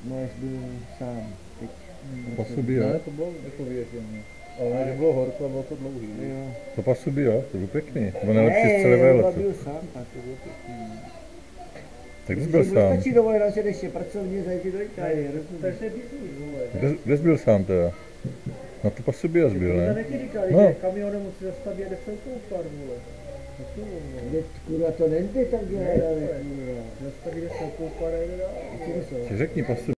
Moje byl sám teď. Pasubí, jo? Ne, to bylo jako věření. Ale že bylo horko a bylo to dlouhý. Jo. To pasubí, jo? To byl pěkný. To byl nejlepší z celého letu. byl sám, tak to bylo pěkný. Tak jsi byl sám. Stačí dovolit, že ještě pracovně zajít do Itálie, rozumíš? To je bizní, vole. Kde jsi byl sám teda? Na to pasubí jsi byl, To ne? nechci říkali, No. že kamionem musí zastavit a jde se okoupat, vole. No co, vole. Kde, kurva, to nejde tak dělat, ale kurva. Zastaví, jde se okoupat a jde dál. Co to jsou? Řekni pasubí.